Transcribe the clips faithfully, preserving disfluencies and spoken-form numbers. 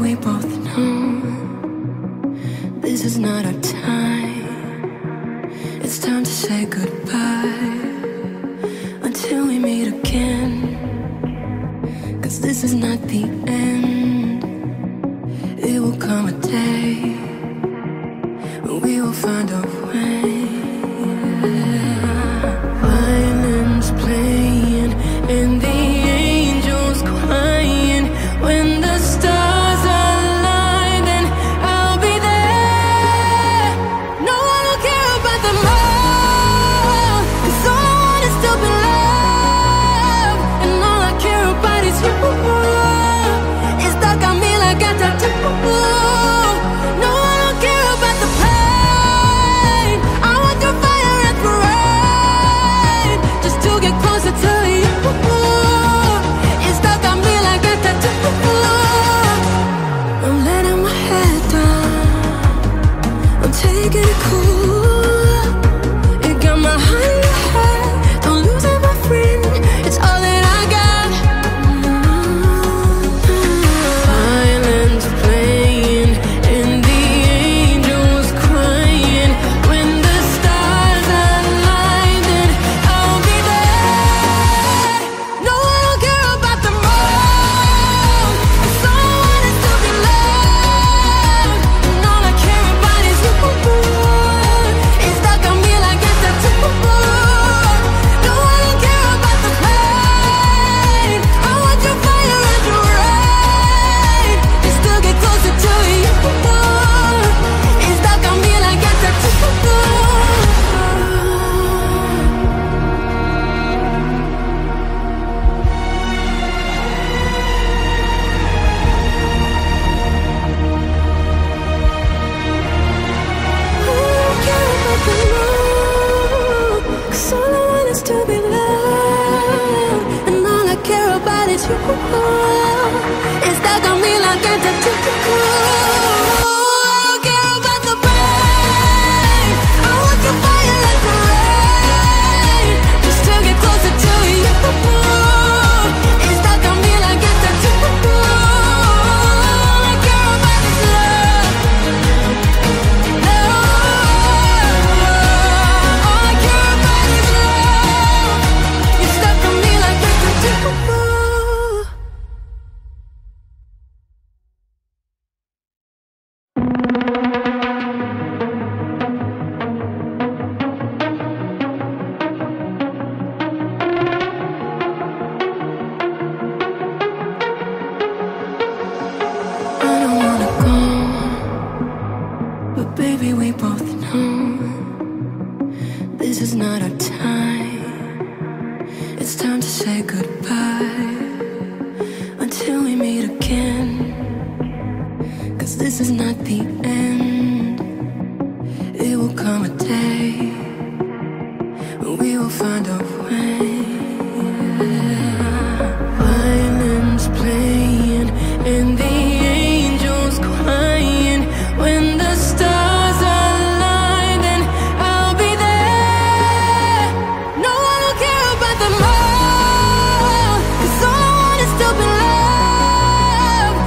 we both know this is not our time. It's time to say goodbye until we meet again. 'Cause this is not the end. It will come a day when we will find a way. Violins playing and the angels crying. When the stars align, then I'll be there. No one will care about them all, 'cause all I want is to be loved. And all I care about is you. It's stuck on me like a tattoo. No one will care about the pain. I want through fire and through rain, just to get closer to you. It's stuck on me like a tattoo. I'm letting my head down, I'm taking it cool. It got my heart in your head, don't lose it, my friend. It's all that I got. Violins playing and the angels crying. When the stars align, then I'll be there. No one will care about them all, 'cause all I want is to be loved. And all I care about is you. It's stuck on me like a tattoo. No one will care about the pain. I want your fire and your rain, just to get closer to you. It's stuck on me like a tattoo. Cause all I want is to be loved, and all I care about is you. It's stuck on me like a tattoo. I don't care about the pain. I want your fire and the rain, just to get closer to you. It's stuck on me like a tattoo. All I care about is love. All I care about is love. You're stuck on me like a tattoo. I don't wanna go, but baby, we both know this is not our time. It's time to say goodbye until we meet again. 'Cause this is not the end. It will come a day when we will find a way. Violins playing and the angels crying. When the stars align, then I'll be there. No one will care about them all, 'cause all I want is to be loved.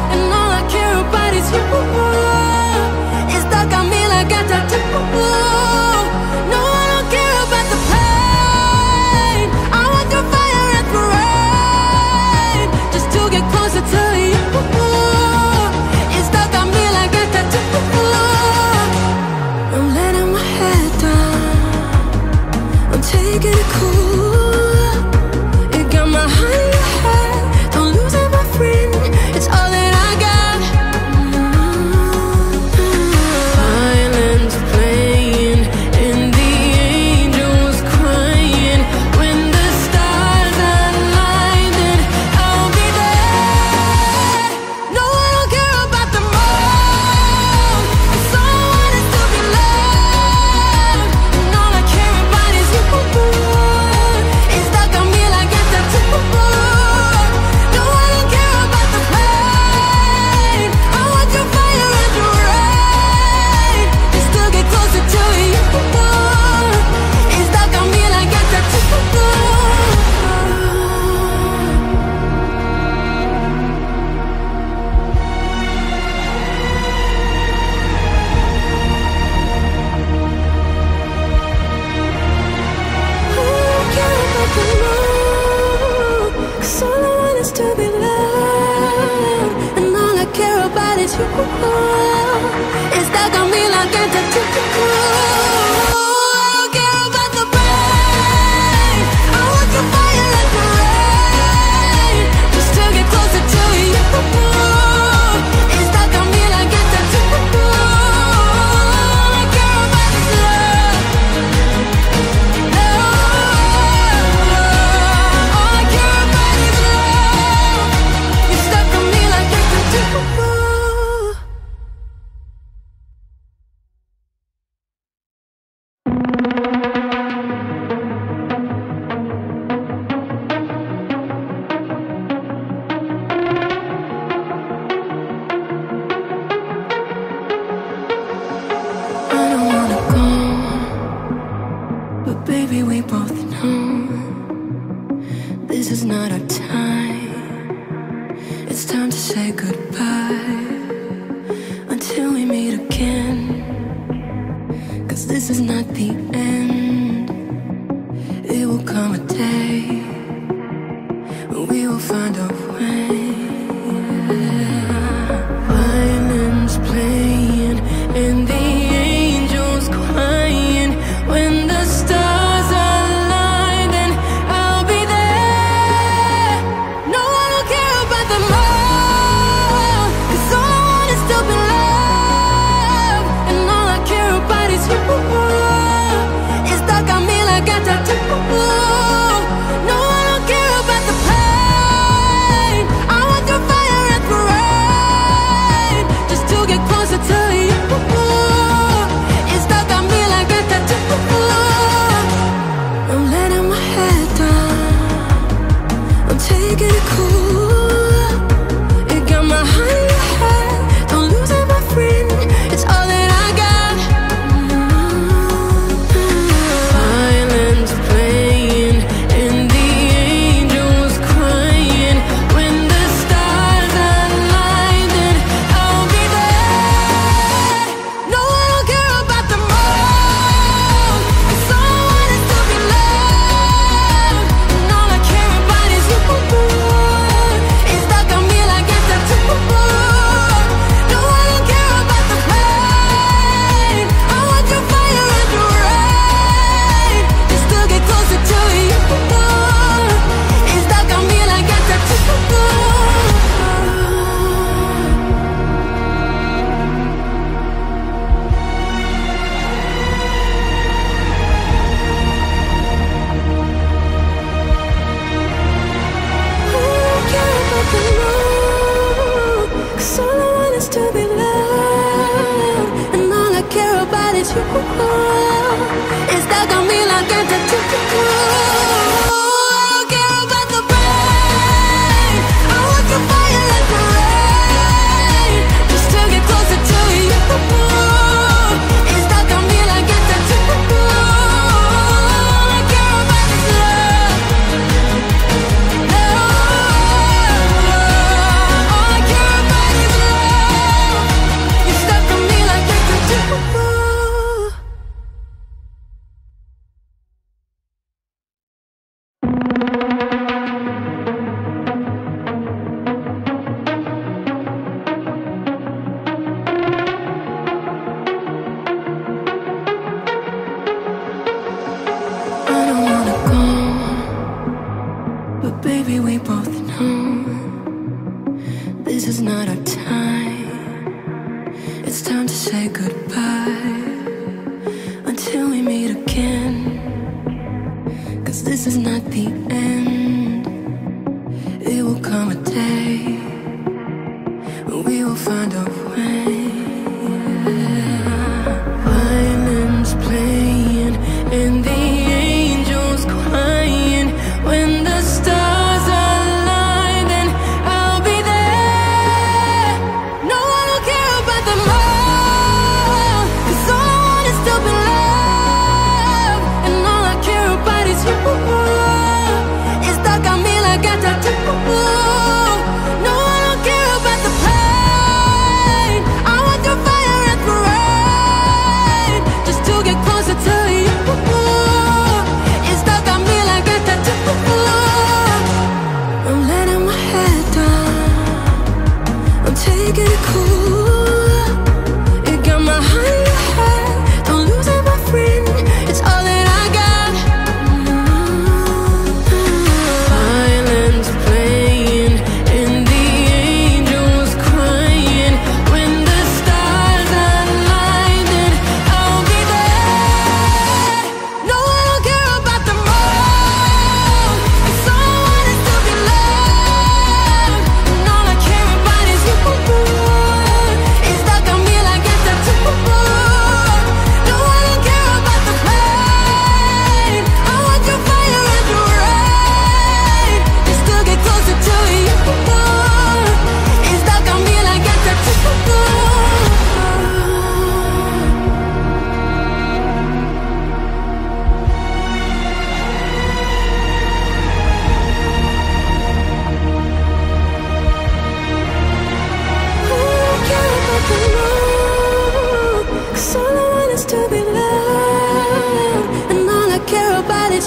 Take it cool. You got my heart in your head.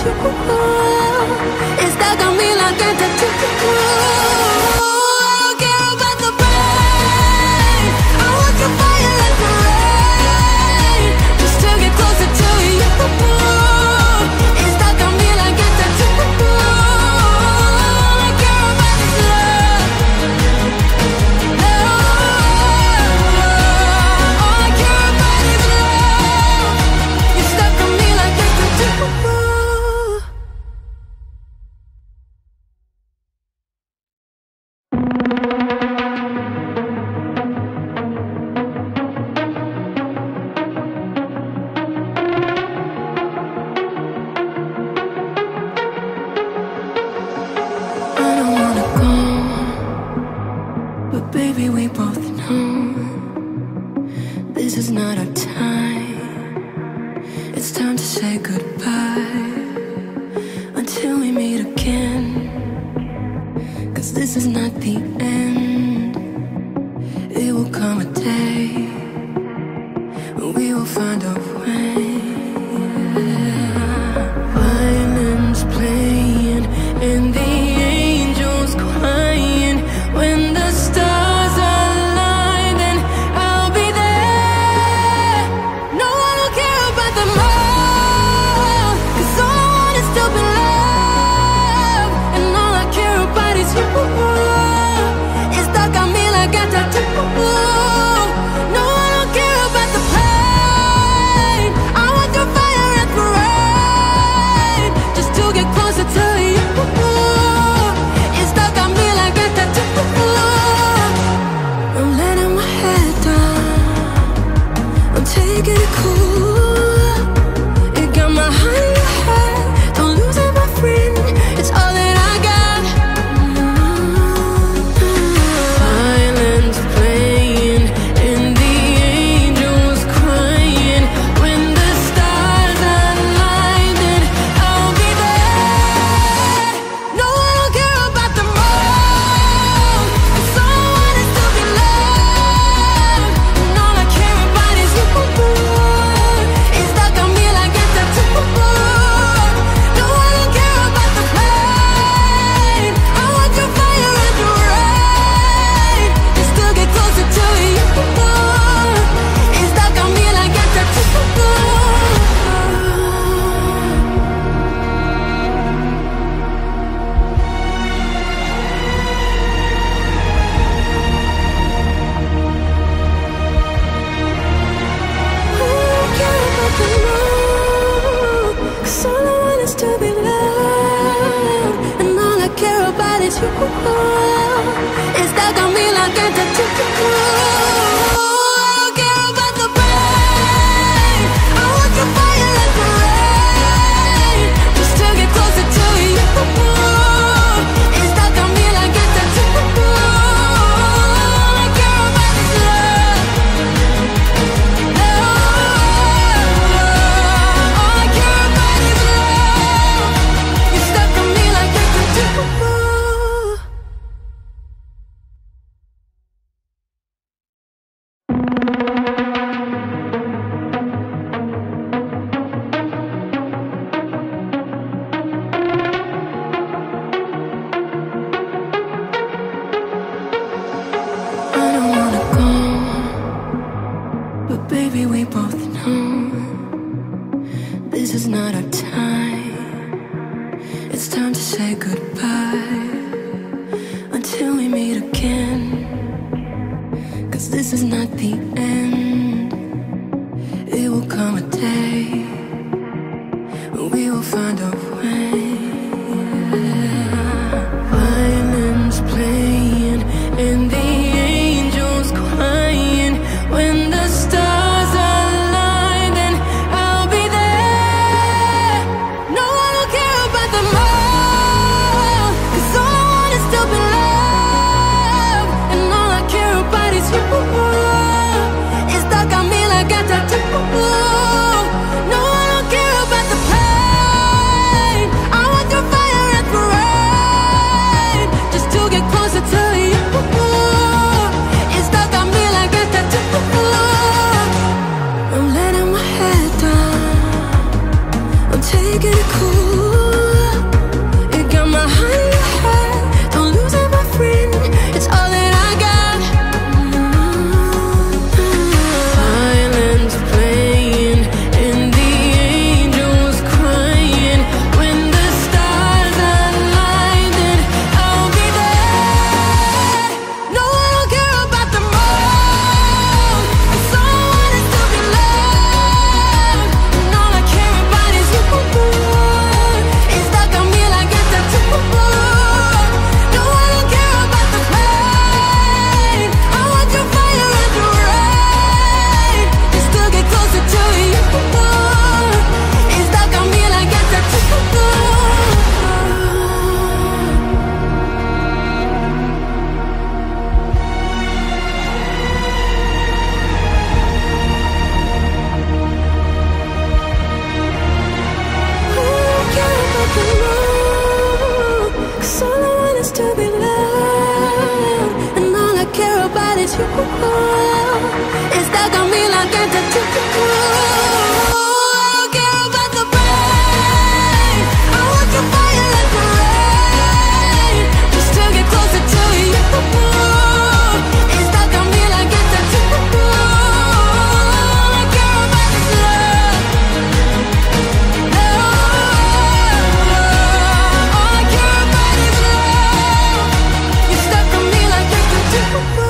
It's stuck on me like a tattoo. body's you. It's stuck on me like a tattoo. I don't care about the pain. I want your fire like the rain, just to get closer to you. It's stuck on me like a tattoo. All I care about is love. All I care about is love. You're stuck on me like a tattoo.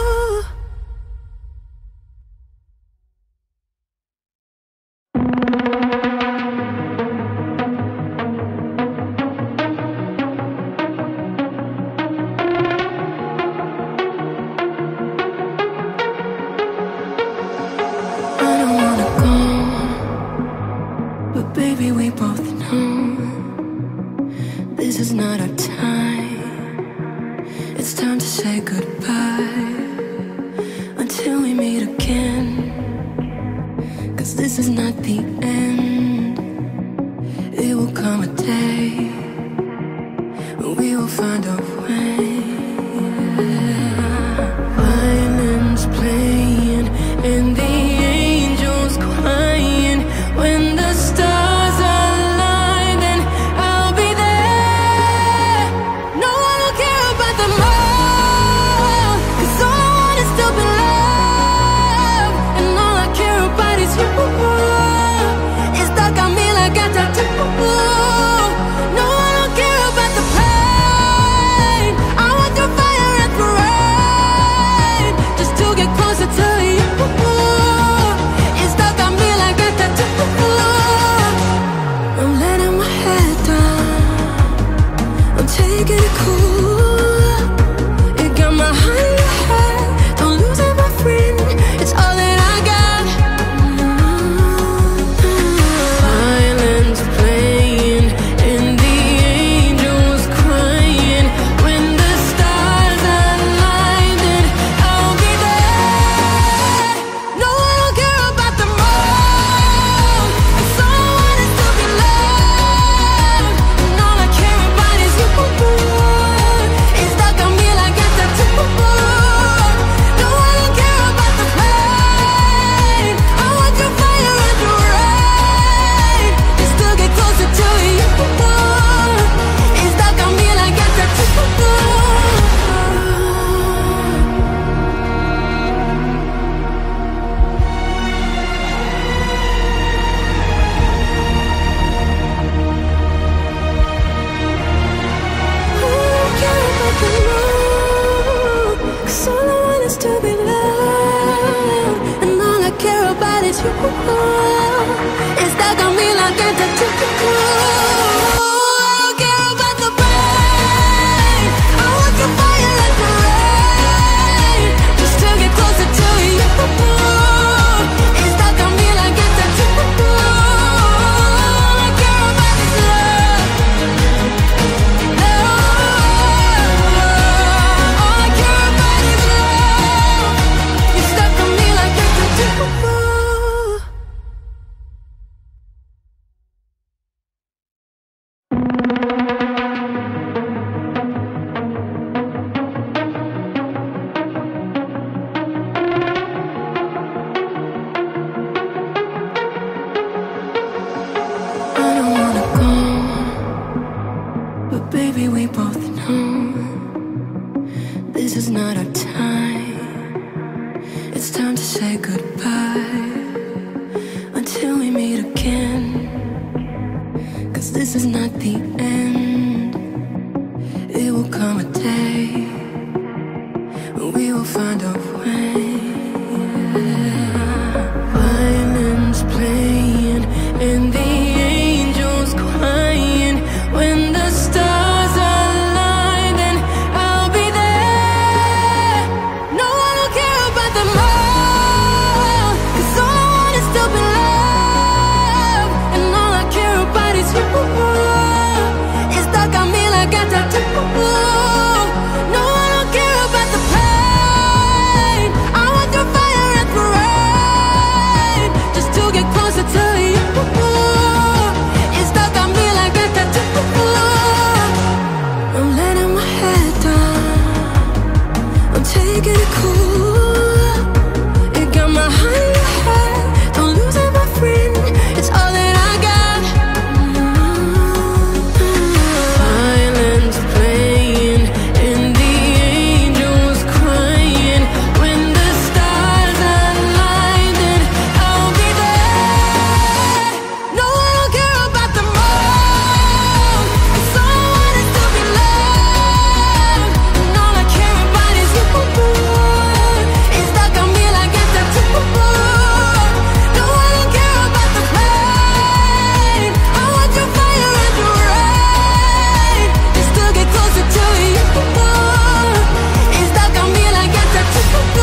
I don't wanna go, but baby, we both know this is not our time. It's time to say goodbye until we meet again. 'Cause this is not the end. It will come a day when we will find a way. Violins playing and the angels crying. When the stars align, then I'll be there. No, I don't care about them all, 'cause all I want is to be loved. And all I care about is you. It's stuck on me like a tattoo. No, I don't care about the pain. I want your fire and the rain, just to get closer to you. It's stuck on me like a tattoo. I'm letting my head down, I'm taking it cool. It got my heart in your head, don't lose it, my friend. It's all that I got. Violins playing and the angels crying. When the stars align, then I'll be there. No, I don't care about them all, 'cause all I want is to be loved. And all I care about is you. It's stuck on me like a tattoo. No, I don't care about the pain. I want your fire and your rain, just to get closer to you. It's stuck on me like a tattoo. Cause all I want is to be loved, and all I care about is you. It's stuck on me like a tattoo. I don't care about the pain. I want your fire like the rain, just to get closer to you. It's stuck on me like a tattoo. All I care about is love. All I care about is love. You're stuck on me like a tattoo. I don't wanna go, but baby, we both know this is not our time. It's time to say goodbye until we meet again. 'Cause this is not the end. It will come a day when we will find a way. Violins playing and the angels crying. When the stars align, then I'll be there. No, I don't care about them all, 'cause all I want is to be loved. And all I care about is you. It's stuck on me like a tattoo. No, I don't care about the pain. it cool. It got my heart in your heart. Don't lose it, my friend. It's all that I got. Violins playing and the angels crying. When the stars align, then I'll be there. No, I don't care about the moon. It's all I want is to be loved, and all I care about is you. It's stuck on me like it's a tattoo. No, I don't care about the pain. I want your fire and your rain. Just to get closer to you. It's stuck on me like it's a tattoo.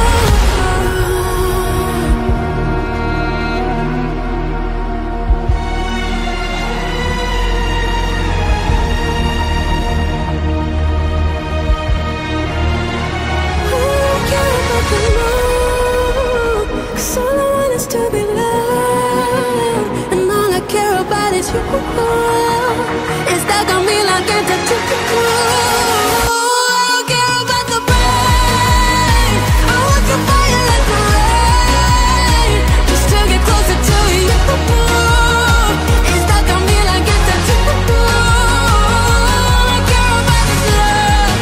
Cause all I want is to be loved, and all I care about is you. It's stuck on me like a tattoo. I don't care about the pain. I want your fire like the rain. Just to get closer to you. It's stuck on me like a tattoo. All I care about is love.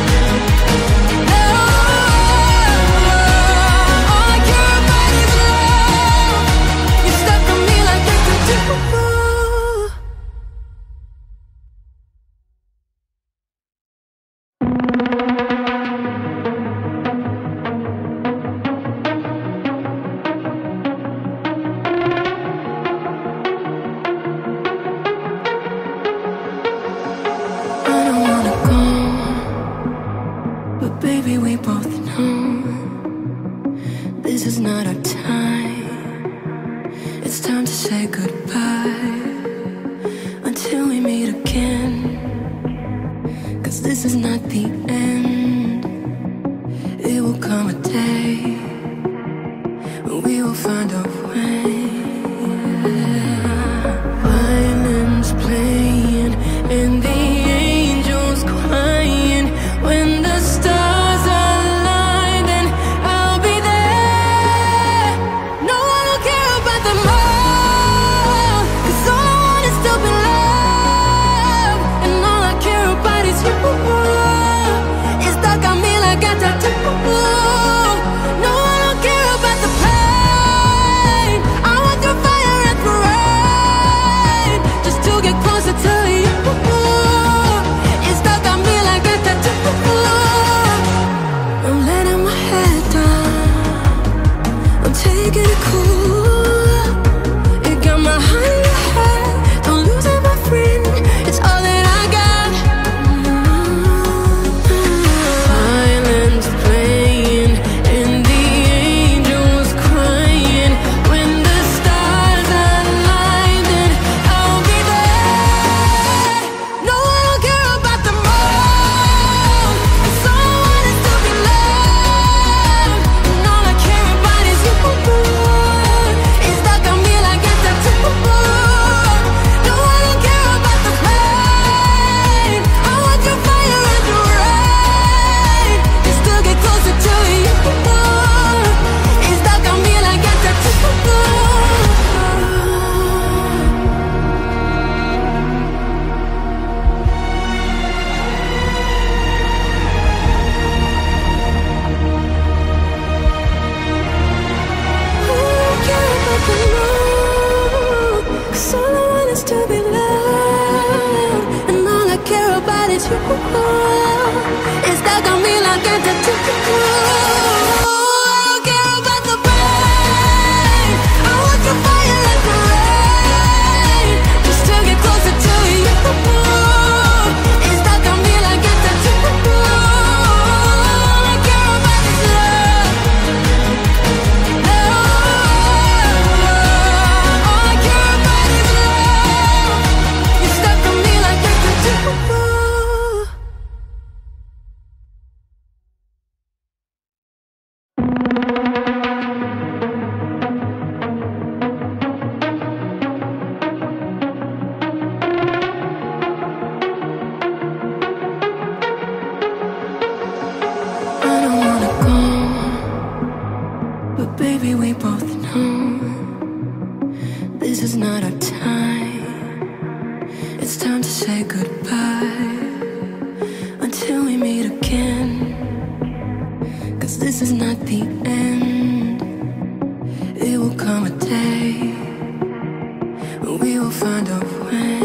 All I care about is love. You're stuck on me like a tattoo. I don't wanna go, but baby, we both know this is not our time. It's time to say goodbye until we meet again. Cause this is not the end. It will come a day when we will find a way. Violins playing and the angels crying. When the stars align, then I'll be there. No, I don't care about the moon. Cause all I want is to be loved, and all I care about is you. It's stuck on me like a tattoo. No, I don't care about the pain. I want your fire and rain. Just to get closer to you. It's stuck on me like a tattoo. I'm letting my head down. I'm taking it cool. It got my heart in your heart. Don't lose it, my friend. It's all that I got. Violins playing and the angels crying. When the stars align, then I'll be there. No, I don't care about the moon. Cause all I want is to be loved, and all I care about is you. It's stuck on me like a tattoo. No, I don't care about the pain. I want your fire and your rain. Just to get closer to you. It's stuck on me like a tattoo. Cause all I want is to be loved, and all I care about is you. It's stuck on me like a tattoo. I don't care about the pain. I want your fire like the rain. Just to get closer to you. It's stuck on me like a tattoo. All I care about is love. All I care about is love. You're stuck on me like a tattoo. is not the end. It will come a day when we will find a way.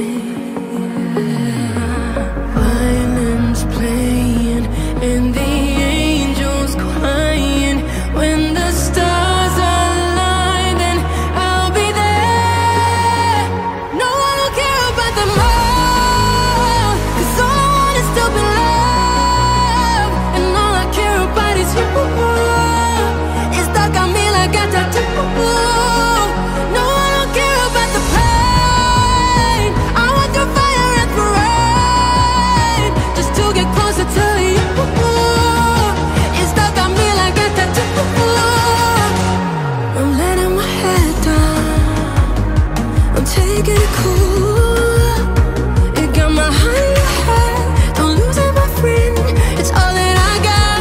Violins playing and the angels crying. When the stars align, then I'll be there. No one will care about them all, 'cause all I want is to be loved, and all I care about is you. It's stuck on me like a tattoo. No one will care about the pain. I went through fire and through rain just to get closer to you. It's stuck on me like a tattoo. I'm letting my head down, I'm taking it cool. It got my heart in your head, don't lose it, my friend. It's all that I got.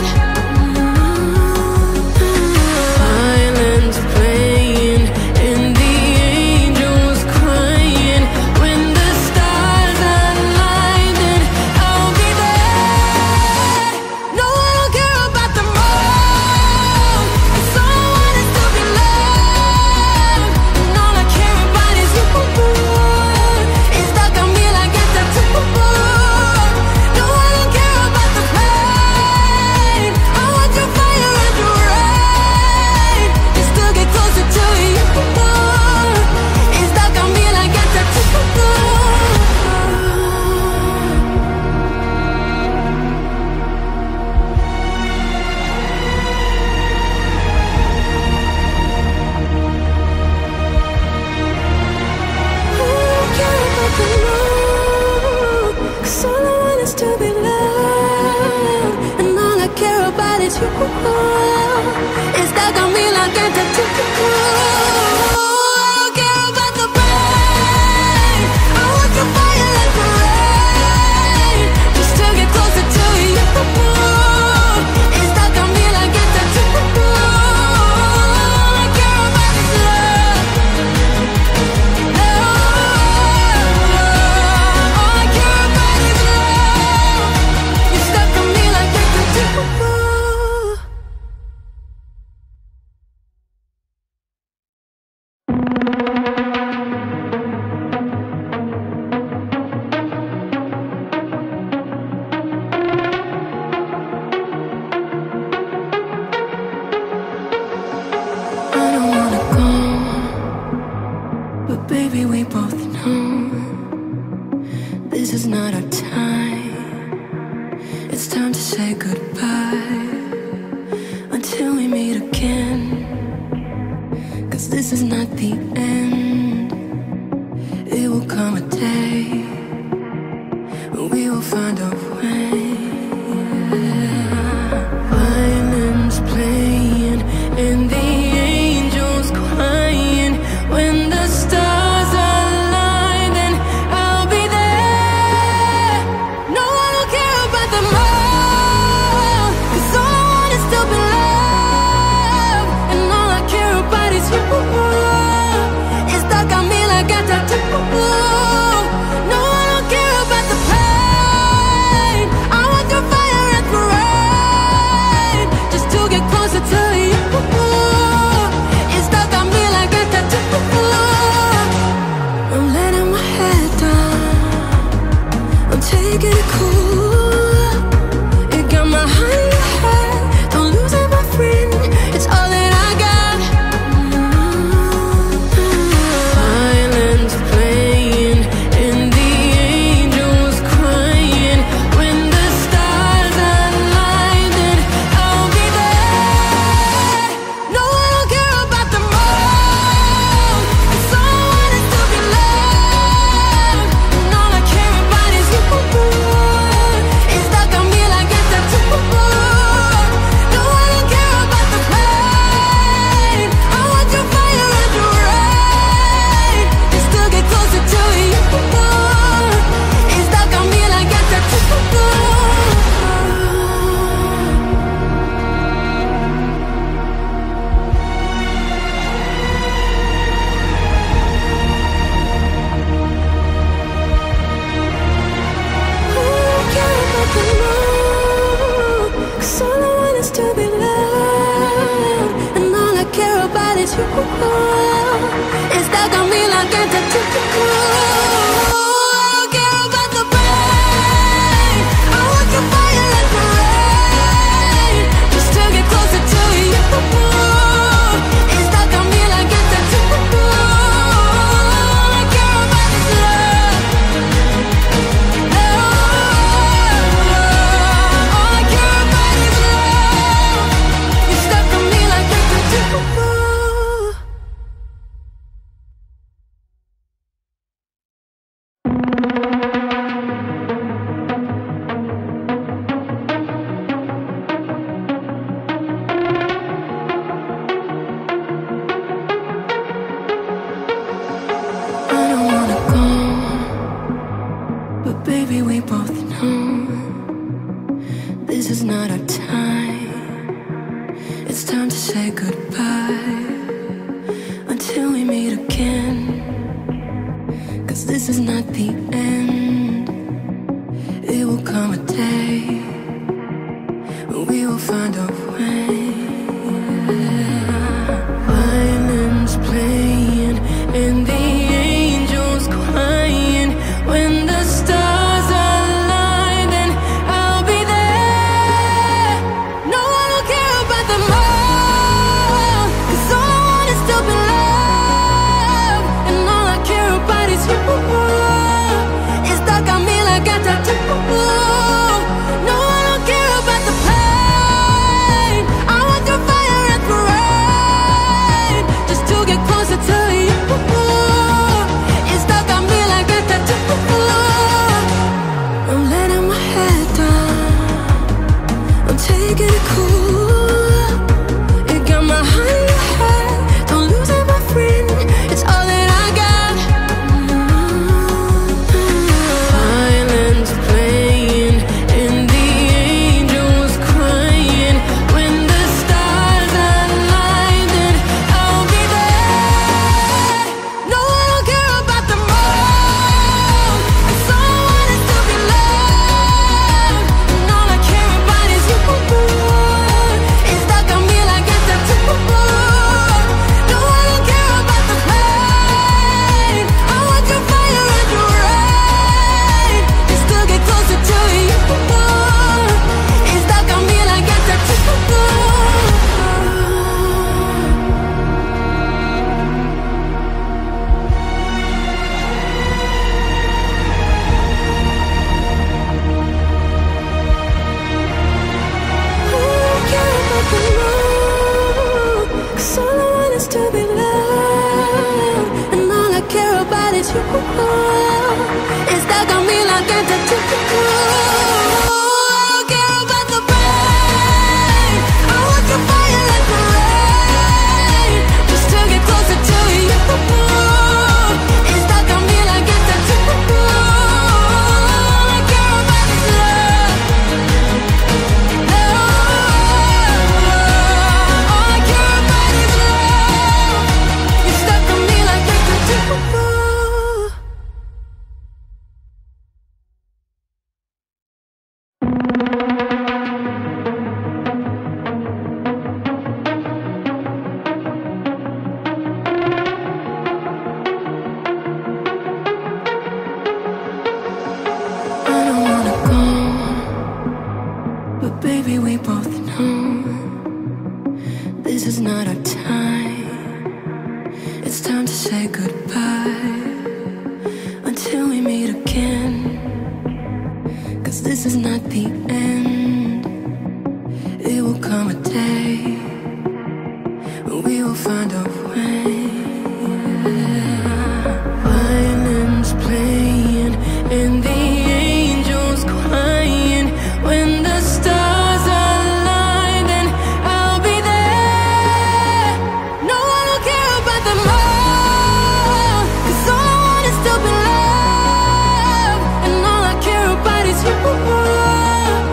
Violins playing and the angels crying. When the stars align, then I'll be there. No one will care about them all, 'cause all I want is to be loved, and all I care about is you. It's stuck on me like a tattoo. No one will care about the pain. I want your fire and your rain just to get closer to you. It's stuck on me like a tattoo. Cause all I want is to be loved, and all I care about is you. It's stuck on me like a tattoo. I don't care about the pain. I want your fire like the rain just to get closer to you. It's stuck on me like a tattoo. All I care about is love. All I care about is love. You're stuck on me like a tattoo. I don't wanna go, but baby, we both know this is not our time. It's time to say goodbye until we meet again. 'Cause this is not the end. It will come a day when we will find a way. Violins playing and the angels crying. When the stars align, then I'll be there. No one will care about them all, 'cause all I want is to be loved, and all I care about is you. It's stuck on me like a tattoo. Still be love, and all I care about is you.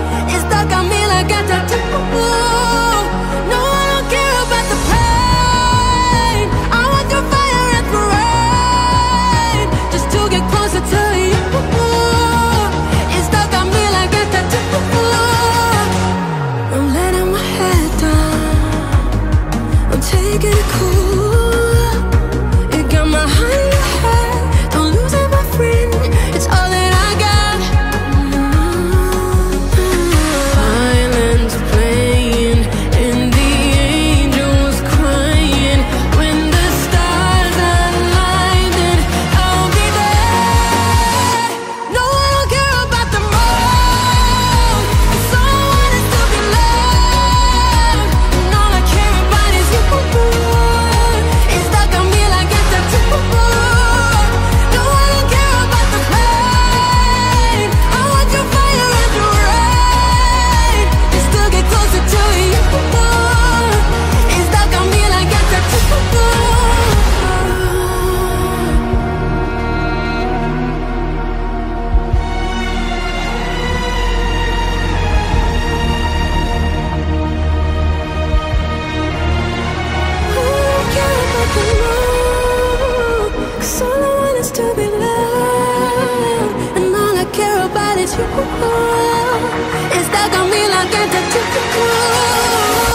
It's stuck on me like a tattoo.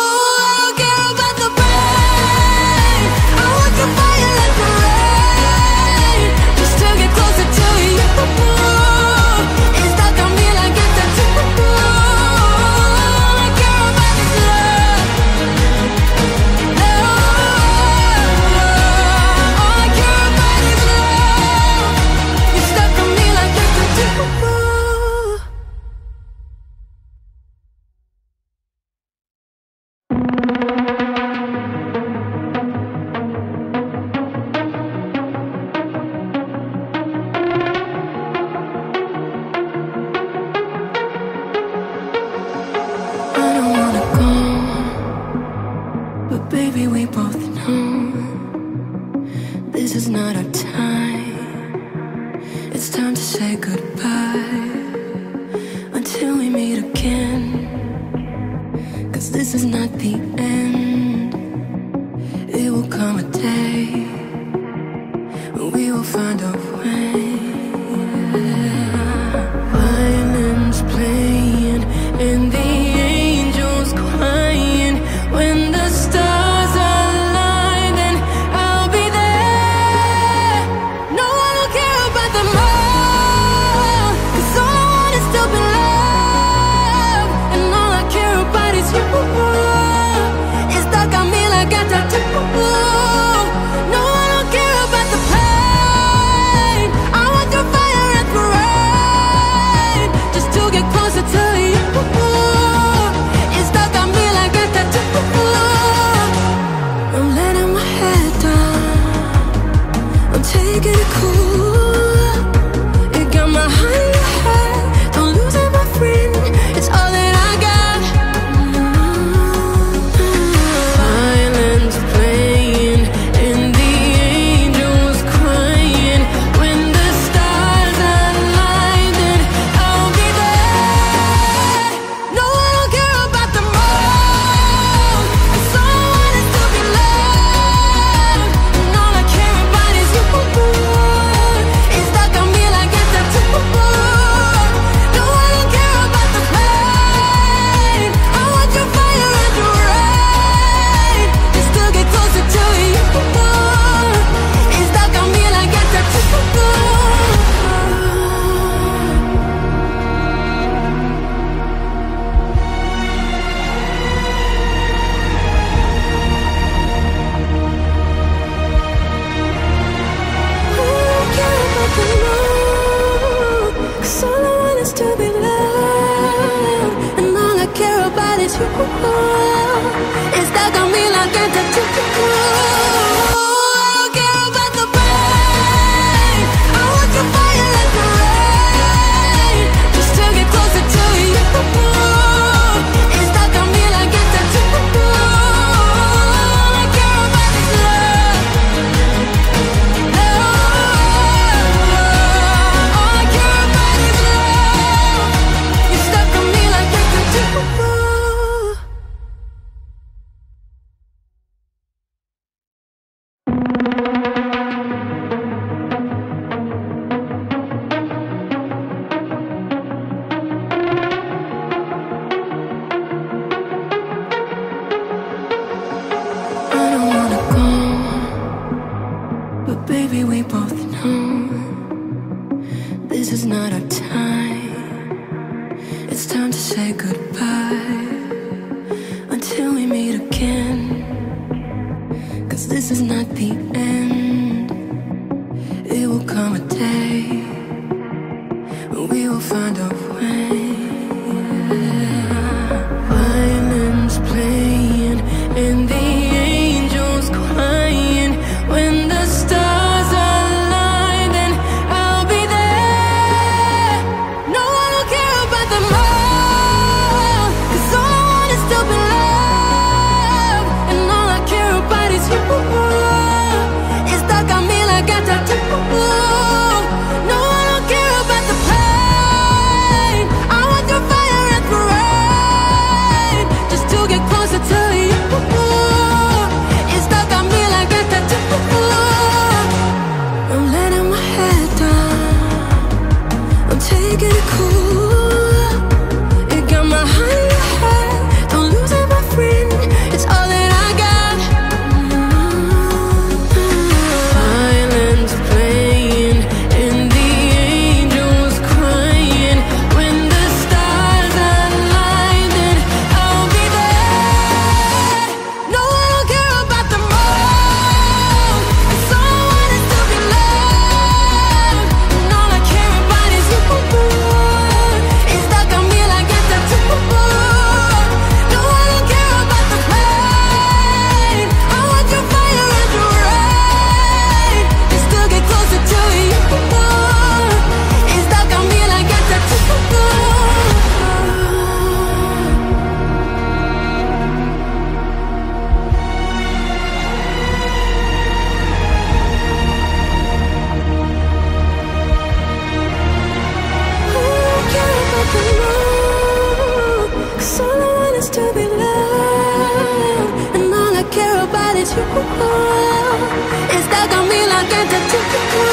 you. It's stuck on me like a tattoo.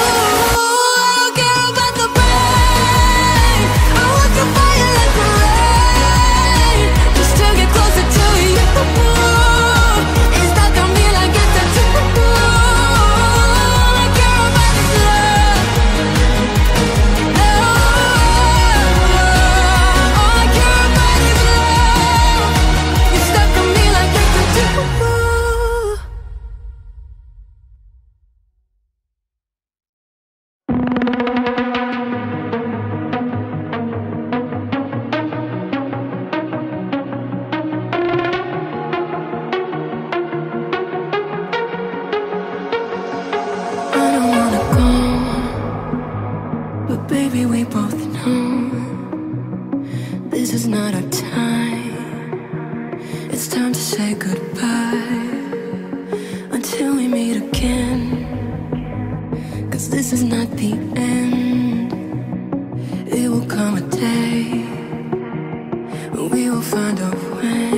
Baby, we both know this is not our time. It's time to say goodbye until we meet again. 'Cause this is not the end. It will come a day when we will find a way.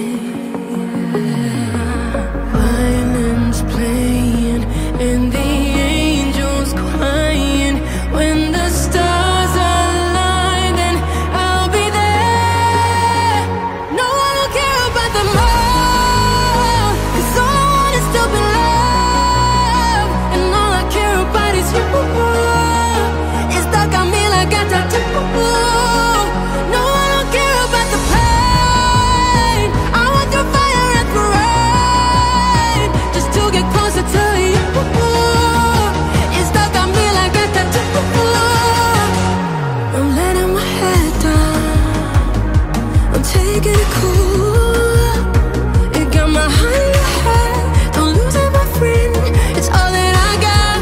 Violins playing and the angels crying. When the stars align, then I'll be there. No one will care about them all, 'cause all I want is to be loved. And all I care about is you. It's stuck on me like a tattoo. No one will care about the pain. I want through fire and through rain, just to get closer to you. It's stuck on me like a tattoo. I'm letting my head down, I'm taking it cool. You got my heart in your head, don't lose it, my friend. It's all that I got.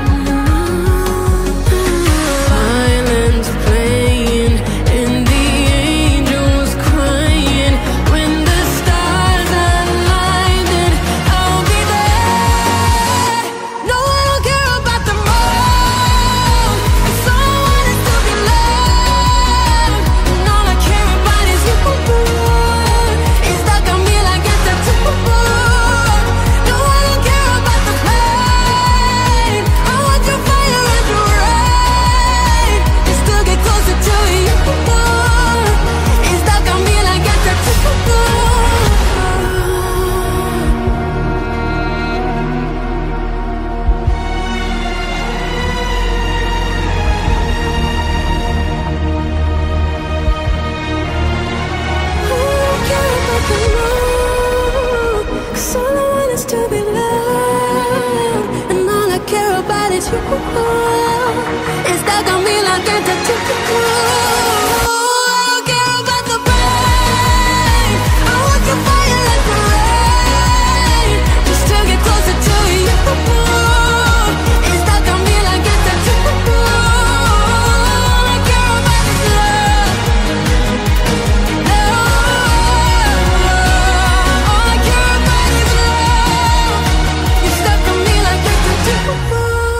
Violins playing and the angels crying. When the stars align, then I'll be there. No one will care about them all, 'cause all I want is to be loved. And all I care about is you. It's stuck on me like a tattoo. No one will care about the pain. I want your fire and your rain, just to get closer to you. It's stuck on me like a tattoo. Cause all I want is to be loved, and all I care about is you. It's stuck on me like a tattoo. I don't care about the pain. I want your fire like the rain, just to get closer to you. It's stuck on me like a tattoo. All I care about is love. All I care about is love. You're stuck on me like a tattoo.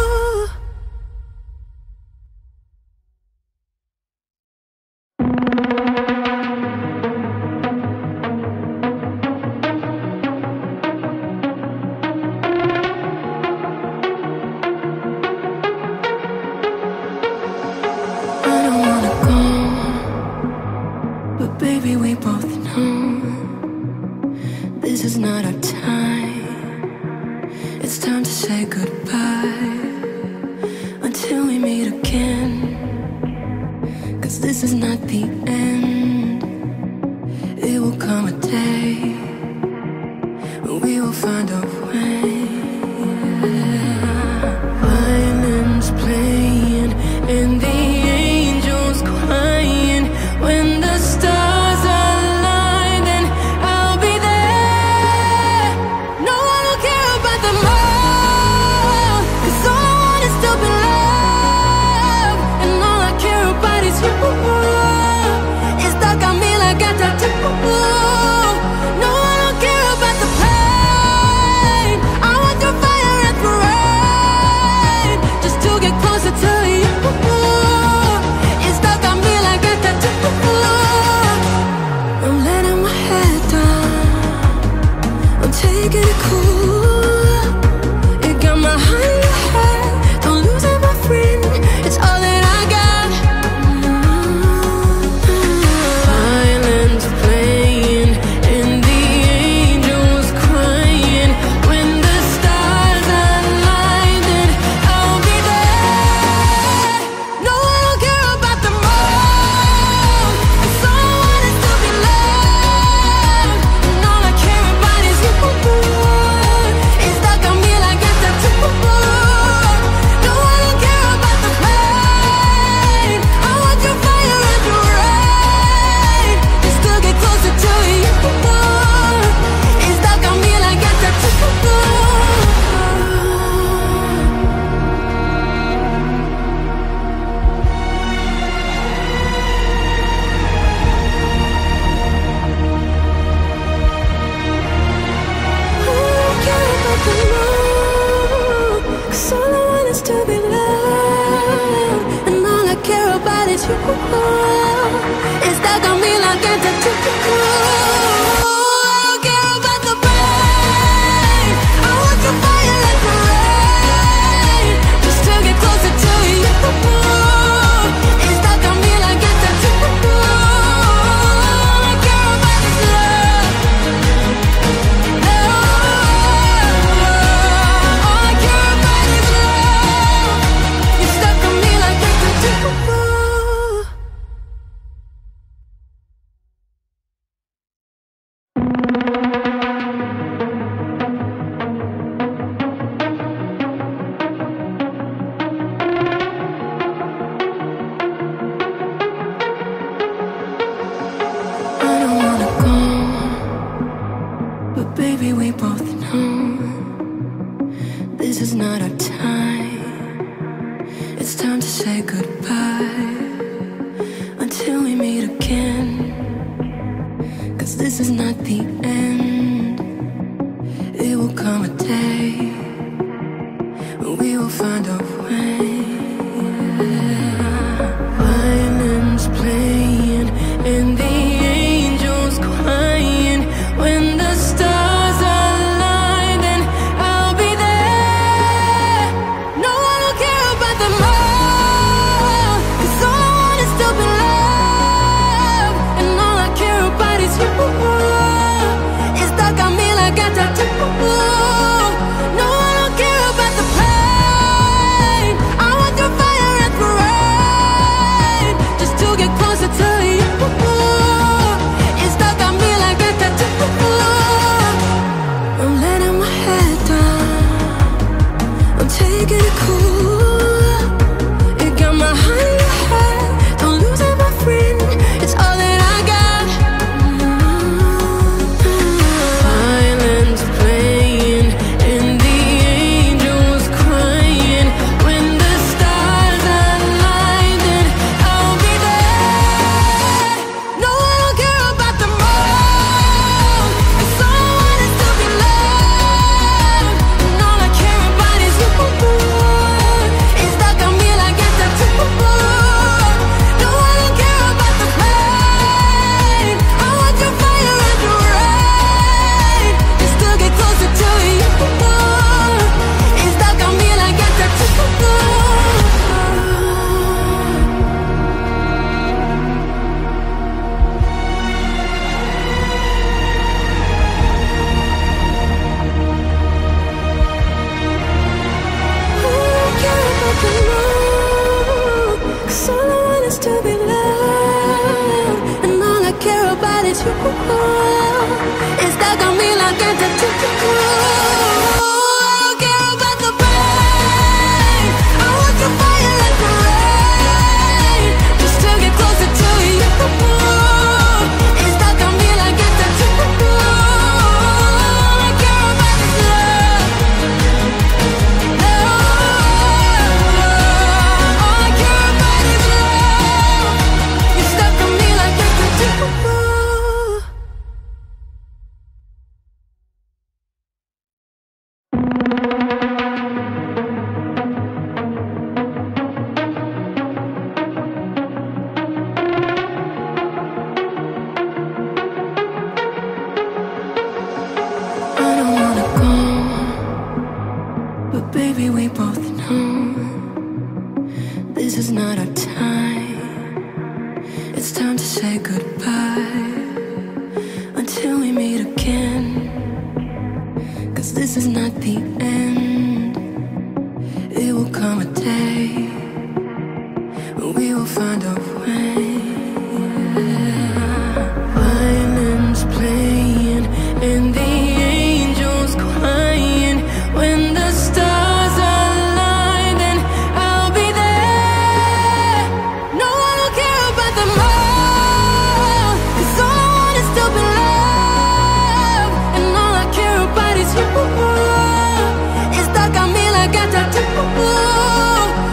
I don't wanna go, but baby, we both know this is not our time. It's time to say goodbye until we meet again. 'Cause this is not the end. It will come a day when we will find a way. Violins playing and the angels crying. When the stars align, then I'll be there. No one will care about them all, 'cause all I want is to be loved. And all I care about is you. It's stuck on me like a tattoo. No one will care about the pain. I want through fire and through rain, just to get closer to you. It's stuck on me like a tattoo. I'm letting my head down, I'm taking it cool. It's stuck on me like a tattoo. I don't care about the pain. I want your fire like the rain, just to get closer to you. It's stuck on me like a tattoo. All I care about is love. All I care about is love. You're stuck on me like a tattoo. I don't wanna go, but baby, we both know this is not our time. It's time to say goodbye until we meet again. 'Cause this is not the end. It will come a day when we will find a way. Violins playing and the angels crying. When the stars align, then I'll be there. No, I don't care about them all, 'cause all I want is to be loved, and all I care about is you. It's stuck on me like a tattoo. No, I don't care about the pain. I want your fire and parade, just to get closer to you. It's stuck on me like a tattoo. I'm letting my head down, I'm taking it cool. You got my heart in your head, don't lose it, my friend. It's all that I got. Violins playing and the angels crying. When the stars align, then I'll be there. No, I don't care about them all, 'cause all I want is to be loved, and all I care about is you. It's stuck on me like a tattoo. No, I don't care about the pain. I want your fire and your rain, just to get closer to you. It's stuck on me like a tattoo. Cause all I want is to be loved, and all I care about is you. It's stuck on me like a tattoo. I don't care about the pain. I want your fire like the rain, just to get closer to you. It's stuck on me like a tattoo. All I care about is love. All I care about is love. You're stuck on me like a tattoo. I don't wanna go, but baby, we both know this is not our time. It's time to say goodbye until we meet again. 'Cause this is not the end. It will come a day when we will find a way. Violins playing and the angels crying. When the stars align, then I'll be there. No, I don't care about them all, 'cause all I want is to be loved, and all I care about is you. It's stuck on me like a tattoo.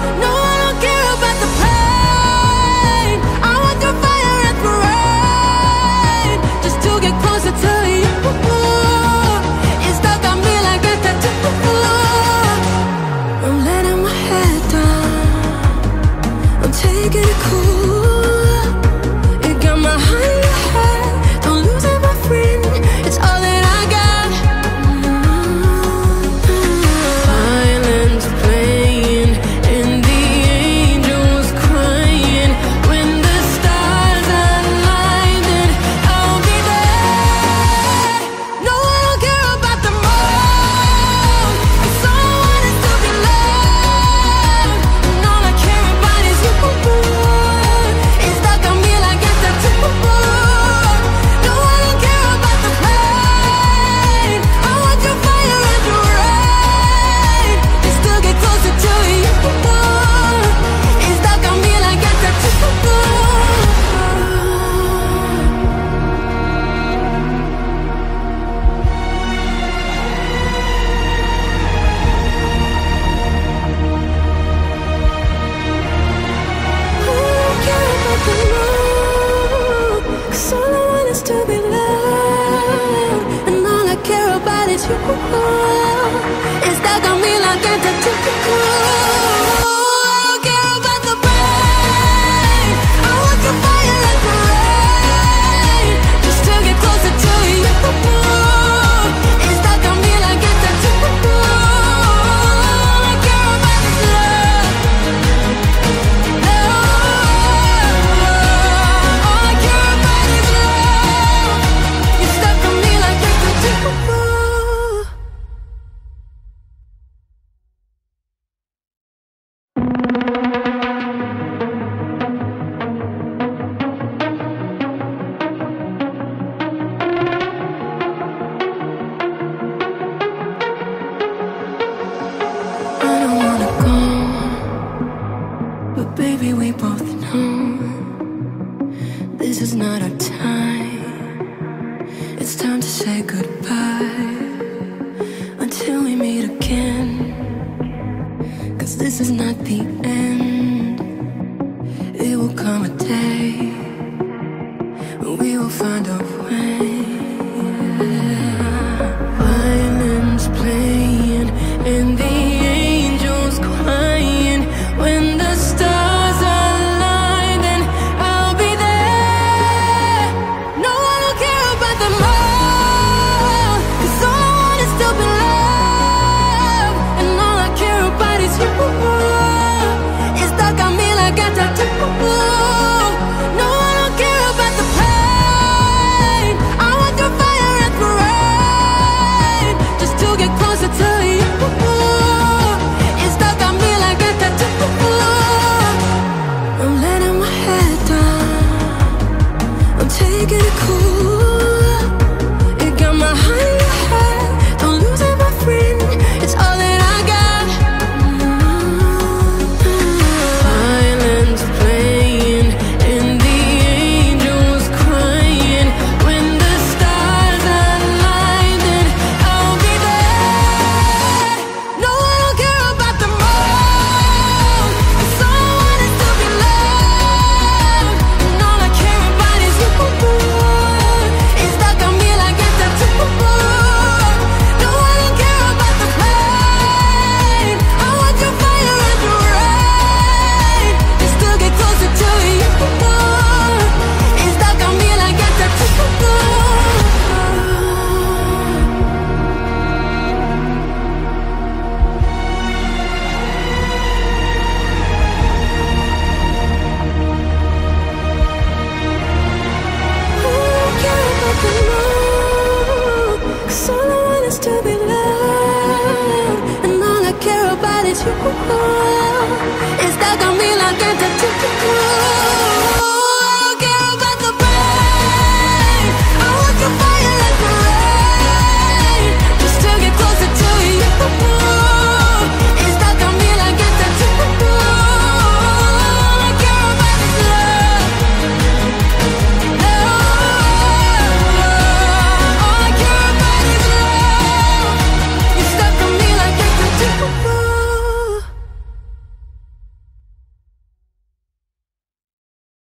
Baby, we both know this is not our time. It's time to say goodbye until we meet again. 'Cause this is not the end. It will come a day when we will find a way. Violins playing and the angels crying. When the stars align, then I'll be there. No, I don't care about them all, 'cause all I want is to be loved. And all I care about is you. It's stuck on me like a tattoo. No, I don't care about the pain. I want the fire and the rain, just to get closer to you. It's stuck on me like a tattoo. I'm letting my head down, I'm taking it cool. It got my heart in your head, don't lose it, my friend. It's all that I got. Violins playing and the angels crying. When the stars align, then I'll be there. No, I don't care about them all, 'cause all I want is to be loved. And all I care about is you. It's stuck on me like a tattoo. No, I don't care about the pain. I want your fire and your rain, just to get closer to you. It's stuck on me like a tattoo. Cause all I want is to be loved, and all I care about is you.